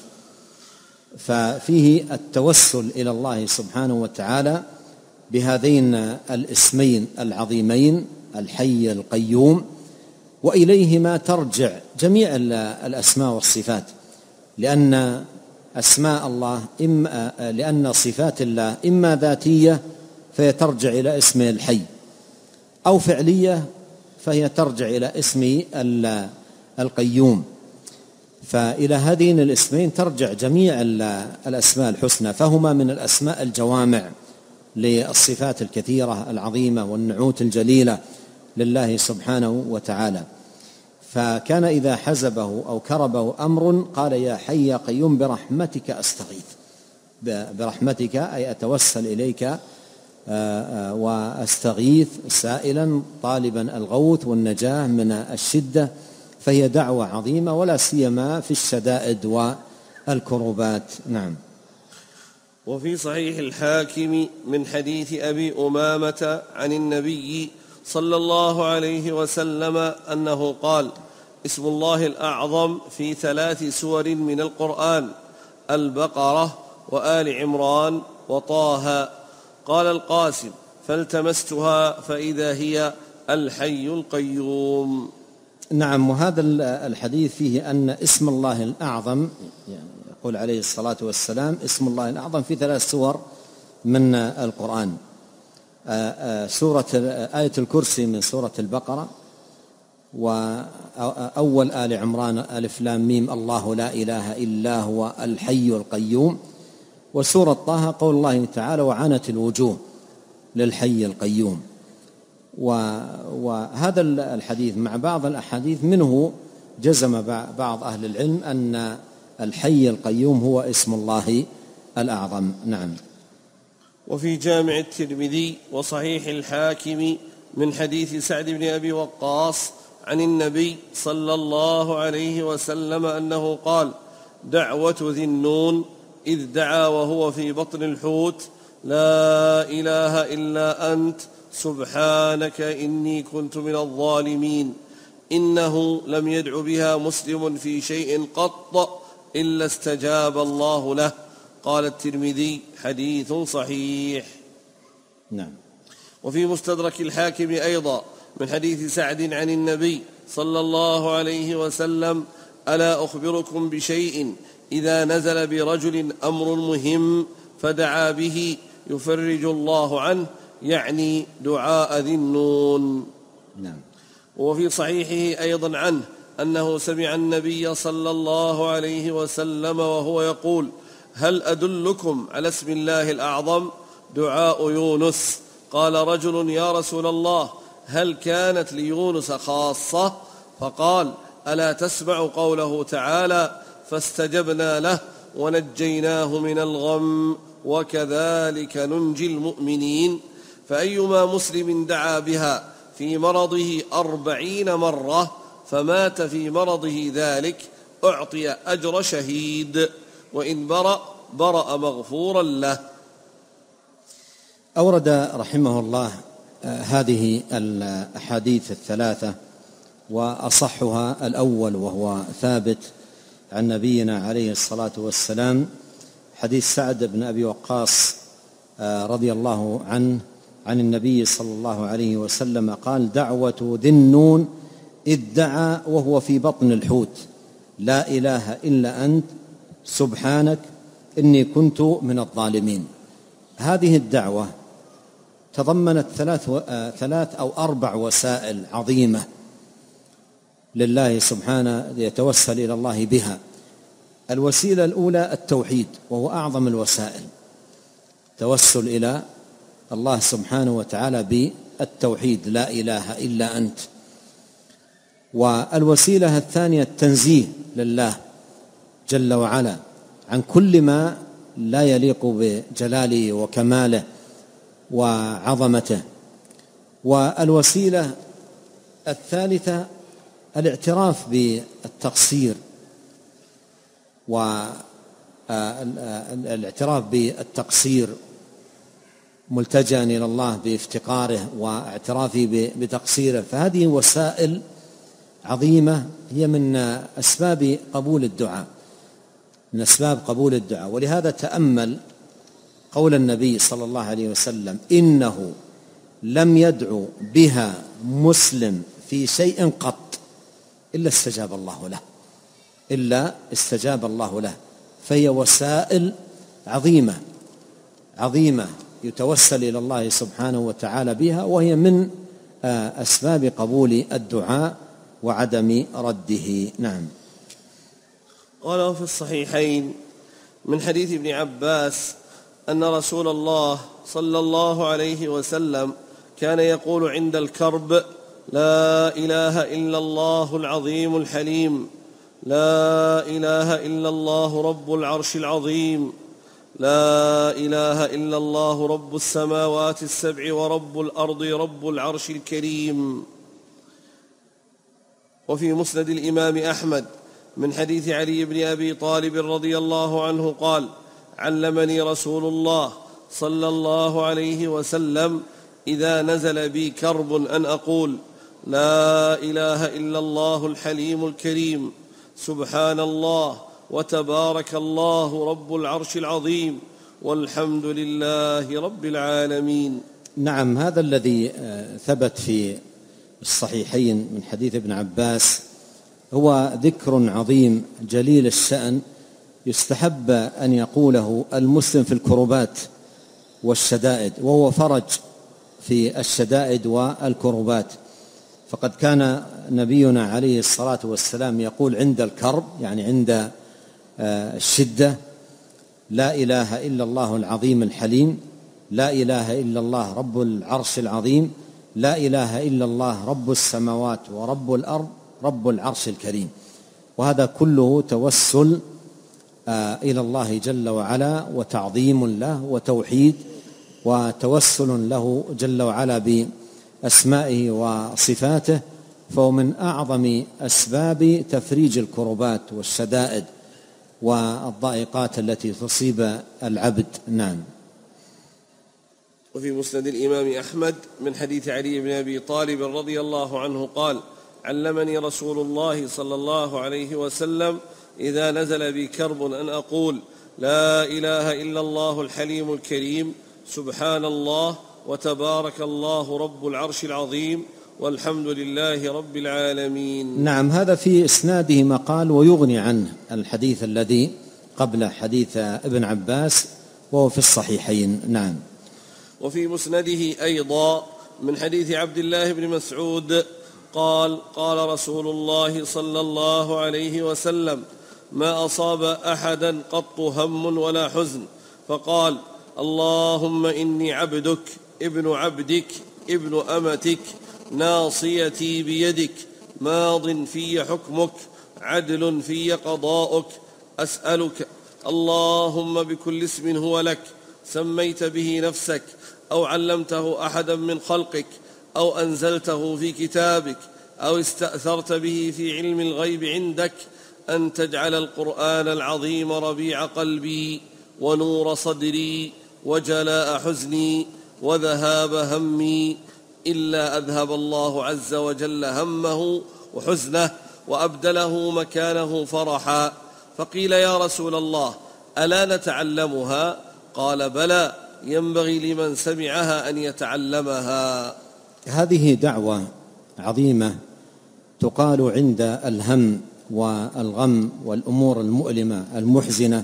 ففيه التوسل إلى الله سبحانه وتعالى بهذين الاسمين العظيمين الحي القيوم، وإليهما ترجع جميع الأسماء والصفات، لأن أسماء الله إما لأن صفات الله إما ذاتية فهي ترجع إلى اسمه الحي، أو فعلية فهي ترجع إلى اسم القيوم. فإلى هذين الاسمين ترجع جميع الأسماء الحسنى، فهما من الأسماء الجوامع للصفات الكثيرة العظيمة والنعوت الجليلة لله سبحانه وتعالى. فكان إذا حزبه أو كربه أمر قال: يا حي يا قيوم برحمتك أستغيث. برحمتك أي أتوسل إليك وأستغيث، سائلا طالبا الغوث والنجاة من الشدة. فهي دعوة عظيمة، ولا سيما في الشدائد والكربات. نعم. وفي صحيح الحاكم من حديث أبي أمامة عن النبي صلى الله عليه وسلم أنه قال: اسم الله الأعظم في ثلاث سور من القرآن: البقرة وآل عمران وطه. قال القاسم: فالتمستها فإذا هي الحي القيوم. نعم. وهذا الحديث فيه أن اسم الله الأعظم، يعني يقول عليه الصلاة والسلام اسم الله الأعظم في ثلاث سور من القرآن: سورة آية الكرسي من سورة البقرة، وأول آل عمران ألف لام ميم الله لا إله إلا هو الحي القيوم، وسورة طه قول الله تعالى وعنت الوجوه للحي القيوم. وهذا الحديث مع بعض الأحاديث منه جزم بعض أهل العلم أن الحي القيوم هو اسم الله الأعظم. نعم. وفي جامع الترمذي وصحيح الحاكم من حديث سعد بن أبي وقاص عن النبي صلى الله عليه وسلم أنه قال: دعوة ذي النون إذ دعا وهو في بطن الحوت: لا إله إلا أنت سبحانك إني كنت من الظالمين، إنه لم يدع بها مسلم في شيء قط إلا استجاب الله له. قال الترمذي: حديث صحيح. نعم. وفي مستدرك الحاكم أيضا من حديث سعد عن النبي صلى الله عليه وسلم: ألا أخبركم بشيء إذا نزل برجل أمر مهم فدعا به يفرج الله عنه، يعني دعاء ذي النون. نعم. وفي صحيحه أيضا عنه أنه سمع النبي صلى الله عليه وسلم وهو يقول: هل أدلكم على اسم الله الأعظم؟ دعاء يونس. قال رجل: يا رسول الله، هل كانت ليونس خاصة؟ فقال: ألا تسمع قوله تعالى: فاستجبنا له ونجيناه من الغم وكذلك ننجي المؤمنين. فأيما مسلم دعا بها في مرضه أربعين مرة فمات في مرضه ذلك أعطي أجر شهيد، وإن برأ برأ مغفورا له. أورد رحمه الله هذه الأحاديث الثلاثة، وأصحها الأول وهو ثابت عن نبينا عليه الصلاة والسلام، حديث سعد بن أبي وقاص رضي الله عنه عن النبي صلى الله عليه وسلم قال: دعوة ذي النون إذ دعا وهو في بطن الحوت: لا إله إلا أنت سبحانك إني كنت من الظالمين. هذه الدعوة تضمنت ثلاث, ثلاث أو أربع وسائل عظيمة لله سبحانه يتوسل إلى الله بها. الوسيلة الأولى التوحيد، وهو أعظم الوسائل، توسل إلى الله سبحانه وتعالى بالتوحيد: لا إله إلا أنت. والوسيلة الثانية التنزيه لله جل وعلا عن كل ما لا يليق بجلاله وكماله وعظمته. والوسيلة الثالثة الاعتراف بالتقصير والاعتراف بالتقصير ملتجأ إلى الله بافتقاره واعترافه بتقصيره. فهذه وسائل عظيمة هي من أسباب قبول الدعاء، من أسباب قبول الدعاء. ولهذا تأمل قول النبي صلى الله عليه وسلم: إنه لم يدعو بها مسلم في شيء قط إلا استجاب الله له، إلا استجاب الله له. فهي وسائل عظيمة عظيمة يتوسل إلى الله سبحانه وتعالى بها، وهي من أسباب قبول الدعاء وعدم رده. نعم. قال في الصحيحين من حديث ابن عباس أن رسول الله صلى الله عليه وسلم كان يقول عند الكرب: لا إله إلا الله العظيم الحليم، لا إله إلا الله رب العرش العظيم، لا إله إلا الله رب السماوات السبع ورب الأرض رب العرش الكريم. وفي مسند الإمام أحمد من حديث علي بن أبي طالب رضي الله عنه قال: علمني رسول الله صلى الله عليه وسلم إذا نزل بي كرب أن أقول: لا إله إلا الله الحليم الكريم، سبحان الله وتبارك الله رب العرش العظيم، والحمد لله رب العالمين. نعم. هذا الذي ثبت في الصحيحين من حديث ابن عباس هو ذكر عظيم جليل الشأن، يستحب أن يقوله المسلم في الكربات والشدائد، وهو فرج في الشدائد والكربات. فقد كان نبينا عليه الصلاة والسلام يقول عند الكرب، يعني عند الشدة: لا إله إلا الله العظيم الحليم، لا إله إلا الله رب العرش العظيم، لا إله إلا الله رب السماوات ورب الأرض رب العرش الكريم. وهذا كله توسل إلى الله جل وعلا وتعظيم له وتوحيد وتوسل له جل وعلا بأسمائه وصفاته، فهو من أعظم أسباب تفريج الكربات والشدائد والضائقات التي تصيب العبد. نعم. وفي مسند الإمام أحمد من حديث علي بن أبي طالب رضي الله عنه قال: علمني رسول الله صلى الله عليه وسلم إذا نزل بي كرب أن أقول: لا إله إلا الله الحليم الكريم، سبحان الله وتبارك الله رب العرش العظيم، والحمد لله رب العالمين. نعم. هذا في إسناده مقال ويغني عنه الحديث الذي قبل حديث ابن عباس، وهو في الصحيحين. نعم. وفي مسنده أيضا من حديث عبد الله بن مسعود قال: قال رسول الله صلى الله عليه وسلم: ما أصاب أحدا قط هم ولا حزن فقال: اللهم إني عبدك ابن عبدك ابن أمتك ناصيتي بيدك ماض في حكمك عدل في قضاؤك، أسألك اللهم بكل اسم هو لك سميت به نفسك أو علمته أحدا من خلقك أو أنزلته في كتابك أو استأثرت به في علم الغيب عندك أن تجعل القرآن العظيم ربيع قلبي ونور صدري وجلاء حزني وذهاب همي، إلا أذهب الله عز وجل همه وحزنه وأبدله مكانه فرحا. فقيل: يا رسول الله ألا نتعلمها؟ قال: بلى، ينبغي لمن سمعها أن يتعلمها. هذه دعوة عظيمة تقال عند الهم والغم والأمور المؤلمة المحزنة.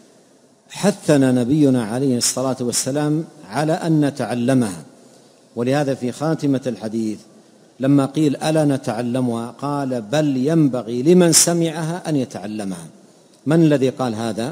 حثنا نبينا عليه الصلاة والسلام على أن نتعلمها، ولهذا في خاتمة الحديث لما قيل: ألا نتعلمها؟ قال: بل ينبغي لمن سمعها أن يتعلمها. من الذي قال هذا؟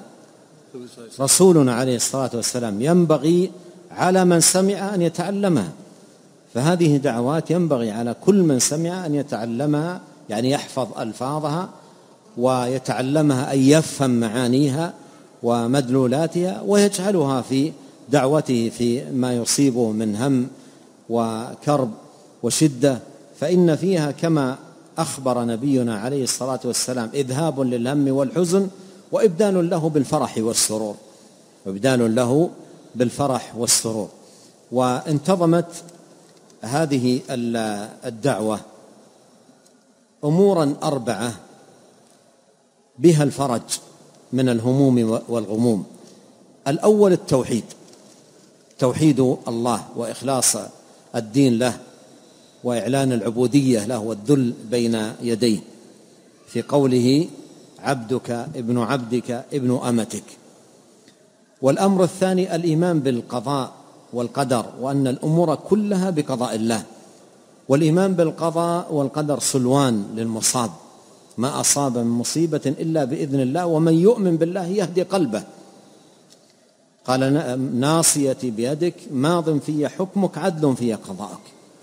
رسولنا عليه الصلاة والسلام. ينبغي على من سمع أن يتعلمها، فهذه دعوات ينبغي على كل من سمع أن يتعلمها، يعني يحفظ ألفاظها ويتعلمها، أي يفهم معانيها ومدلولاتها ويجعلها في دعوته في ما يصيبه من هم وكرب وشدة، فإن فيها كما أخبر نبينا عليه الصلاة والسلام إذهاب للهم والحزن وإبدال له بالفرح والسرور وإبدال له بالفرح والسرور. وانتظمت هذه الدعوة أمورا أربعة بها الفرج من الهموم والغموم. الأول التوحيد، توحيد الله وإخلاص الدين له وإعلان العبودية له والذل بين يديه، في قوله: عبدك ابن عبدك ابن أمتك. والأمر الثاني الإيمان بالقضاء والقدر، وأن الأمور كلها بقضاء الله، والإيمان بالقضاء والقدر سلوان للمصاب، ما أصاب من مصيبة إلا بإذن الله، ومن يؤمن بالله يهدي قلبه. قال: ناصيتي بيدك ماض في حكمك عدل في قضاءك.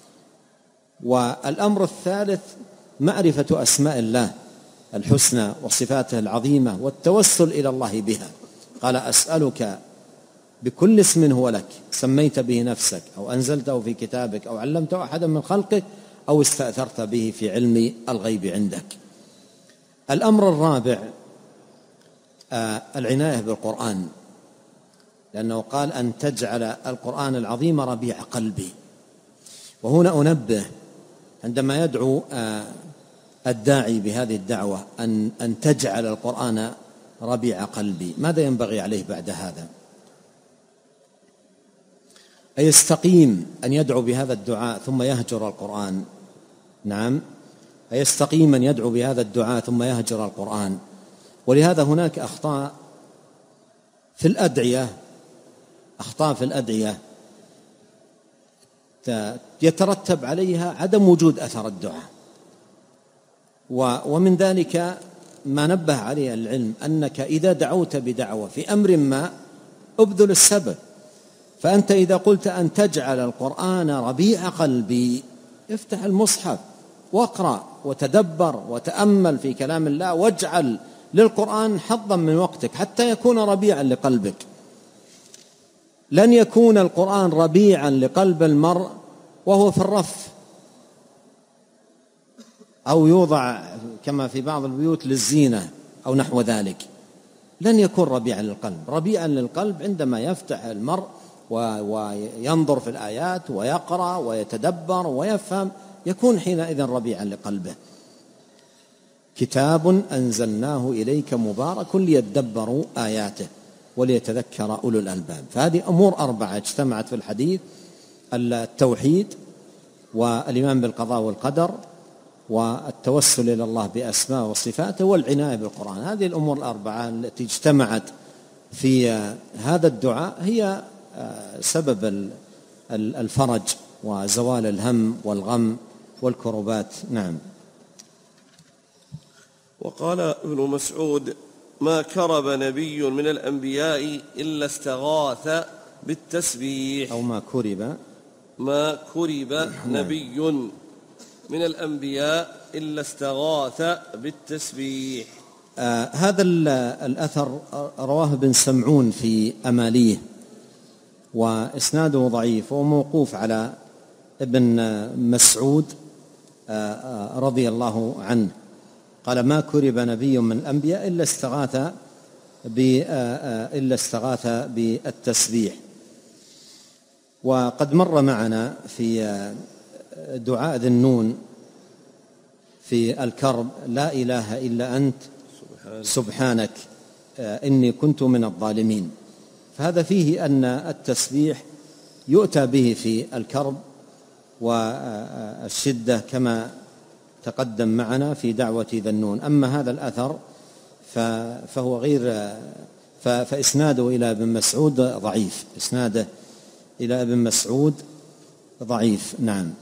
والأمر الثالث معرفة أسماء الله الحسنى وصفاته العظيمة والتوسل إلى الله بها. قال: أسألك بكل اسم هو لك سميت به نفسك أو أنزلته في كتابك أو علمته أحدا من خلقك أو استأثرت به في علم الغيب عندك. الأمر الرابع آه العناية بالقرآن، لأنه قال: أن تجعل القرآن العظيم ربيع قلبي. وهنا أنبه عندما يدعو آه الداعي بهذه الدعوة أن أن تجعل القرآن ربيع قلبي، ماذا ينبغي عليه بعد هذا؟ أيستقيم أن يدعو بهذا الدعاء ثم يهجر القرآن؟ نعم، أيستقيم أن يدعو بهذا الدعاء ثم يهجر القرآن؟ ولهذا هناك أخطاء في الأدعية أخطاء في الأدعية يترتب عليها عدم وجود أثر الدعاء. ومن ذلك ما نبه عليه العلم أنك إذا دعوت بدعوة في أمر ما أبذل السبب. فأنت إذا قلت أن تجعل القرآن ربيع قلبي، افتح المصحف واقرأ وتدبر وتأمل في كلام الله، واجعل للقرآن حظا من وقتك حتى يكون ربيعا لقلبك. لن يكون القرآن ربيعا لقلب المرء وهو في الرف أو يوضع كما في بعض البيوت للزينة أو نحو ذلك. لن يكون ربيعا للقلب. ربيعا للقلب عندما يفتح المرء وينظر في الآيات ويقرأ ويتدبر ويفهم، يكون حينئذ ربيعا لقلبه. كتاب أنزلناه إليك مبارك ليدبروا آياته وليتذكر أولو الألباب. فهذه أمور أربعة اجتمعت في الحديث: التوحيد، والإيمان بالقضاء والقدر، والتوسل إلى الله بأسماء وصفاته، والعناية بالقرآن. هذه الأمور الأربعة التي اجتمعت في هذا الدعاء هي سبب الفرج وزوال الهم والغم والكربات. نعم. وقال ابن مسعود: ما كرب نبي من الأنبياء إلا استغاث بالتسبيح. أو ما كرب ما كرب نبي من الأنبياء إلا استغاث بالتسبيح. آه هذا الأثر رواه ابن سمعون في أماليه، وإسناده ضعيف وموقوف على ابن مسعود آه آه رضي الله عنه. قال: ما كرب نبي من الأنبياء إلا استغاث إلا استغاث بالتسبيح. وقد مر معنا في دعاء ذي النون في الكرب: لا إله إلا أنت سبحانك إني كنت من الظالمين. فهذا فيه أن التسبيح يؤتى به في الكرب والشدة كما تقدم معنا في دعوة ذي النون. أما هذا الأثر فهو غير فإسناده إلى ابن مسعود ضعيف. إسناده إلى ابن مسعود ضعيف. نعم.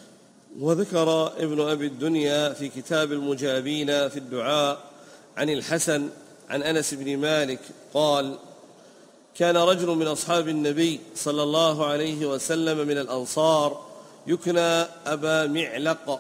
وذكر ابن أبي الدنيا في كتاب المجابين في الدعاء عن الحسن عن أنس بن مالك قال: كان رجل من أصحاب النبي صلى الله عليه وسلم من الأنصار يكنى أبا معلق،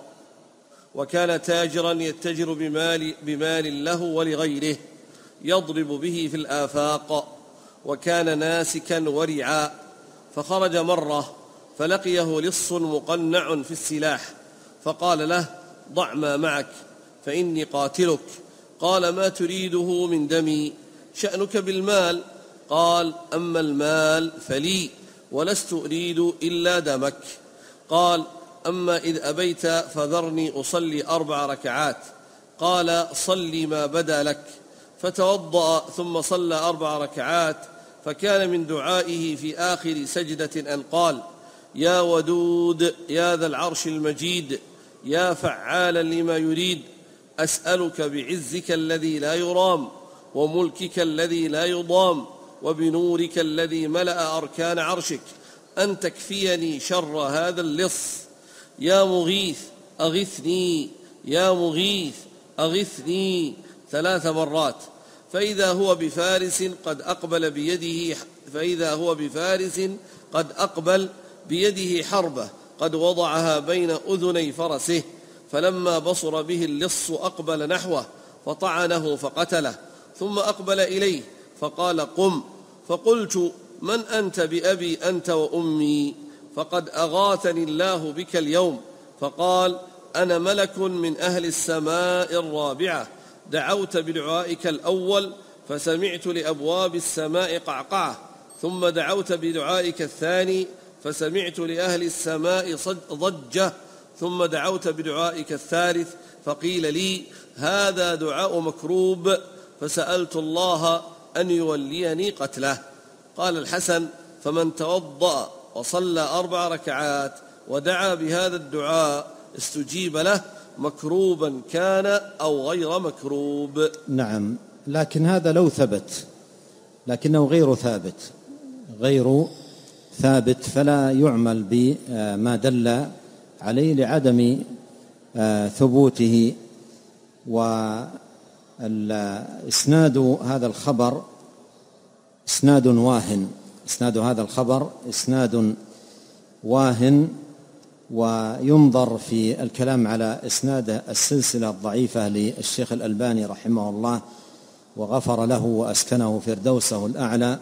وكان تاجرا يتجر بمال, بمال له ولغيره يضرب به في الآفاق، وكان ناسكا ورعا. فخرج مرة فلقيه لص مقنع في السلاح، فقال له: ضع ما معك فإني قاتلك. قال: ما تريده من دمي؟ شأنك بالمال؟ قال: أما المال فلي ولست أريد إلا دمك. قال: أما إذ أبيت فذرني أصلي أربع ركعات. قال: صلي ما بدا لك. فتوضأ ثم صلى أربع ركعات. فكان من دعائه في آخر سجدة أن قال: يا ودود يا ذا العرش المجيد يا فعالا لما يريد، أسألك بعزك الذي لا يرام وملكك الذي لا يضام وبنورك الذي ملأ أركان عرشك أن تكفيني شر هذا اللص. يا مغيث أغثني يا مغيث أغثني ثلاث مرات. فإذا هو بفارس قد أقبل بيده فإذا هو بفارس قد أقبل بيده حربة قد وضعها بين أذني فرسه، فلما بصر به اللص أقبل نحوه فطعنه فقتله، ثم أقبل إليه فقال: قم. فقلت: من أنت بأبي أنت وأمي؟ فقد أغاثني الله بك اليوم. فقال: أنا ملك من أهل السماء الرابعة، دعوت بدعائك الأول فسمعت لأبواب السماء قعقعة، ثم دعوت بدعائك الثاني فسمعت لأهل السماء ضجة، ثم دعوت بدعائك الثالث فقيل لي: هذا دعاء مكروب، فسألت الله أن يوليني قتله. قال الحسن: فمن توضأ وصلى أربع ركعات ودعا بهذا الدعاء استجيب له، مكروبا كان أو غير مكروب. نعم، لكن هذا لو ثبت، لكنه غير ثابت غير ثابت فلا يعمل بما دل عليه لعدم ثبوته. وإسناد هذا الخبر إسناد واهن إسناد هذا الخبر إسناد واهن وينظر في الكلام على إسناد السلسلة الضعيفة للشيخ الألباني رحمه الله وغفر له وأسكنه فردوسه الأعلى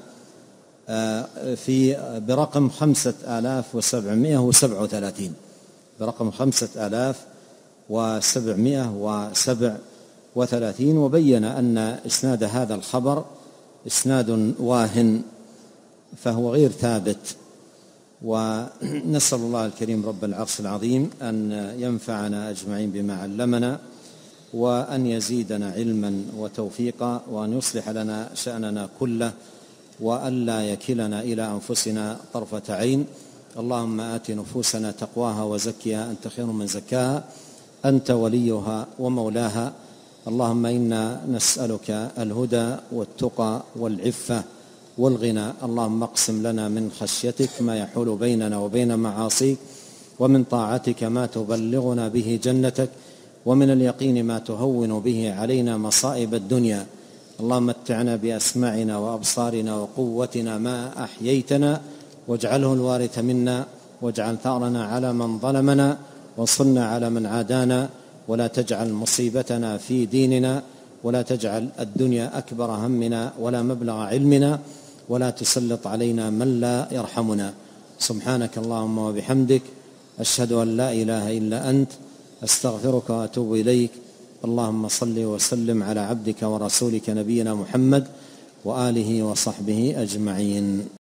في برقم خمسة آلاف وسبعمائة وسبعة وثلاثين برقم خمسة آلاف وسبعمائة وسبعة وثلاثين، وبين أن إسناد هذا الخبر إسناد واهن فهو غير ثابت. ونسأل الله الكريم رب العرش العظيم أن ينفعنا أجمعين بما علمنا، وأن يزيدنا علما وتوفيقا، وأن يصلح لنا شأننا كله، وأن لا يكلنا إلى أنفسنا طرفة عين. اللهم آت نفوسنا تقواها وزكها أنت خير من زكاها أنت وليها ومولاها. اللهم إنا نسألك الهدى والتقى والعفة والغنى. اللهم اقسم لنا من خشيتك ما يحول بيننا وبين معاصيك، ومن طاعتك ما تبلغنا به جنتك، ومن اليقين ما تهون به علينا مصائب الدنيا. اللهم متعنا بأسماعنا وأبصارنا وقوتنا ما أحييتنا، واجعله الوارث منا، واجعل ثأرنا على من ظلمنا، وانصرنا على من عادانا، ولا تجعل مصيبتنا في ديننا، ولا تجعل الدنيا أكبر همنا ولا مبلغ علمنا، ولا تسلط علينا من لا يرحمنا. سبحانك اللهم وبحمدك، أشهد أن لا إله إلا أنت، أستغفرك وأتوب إليك. اللهم صل وسلم على عبدك ورسولك نبينا محمد وآله وصحبه أجمعين.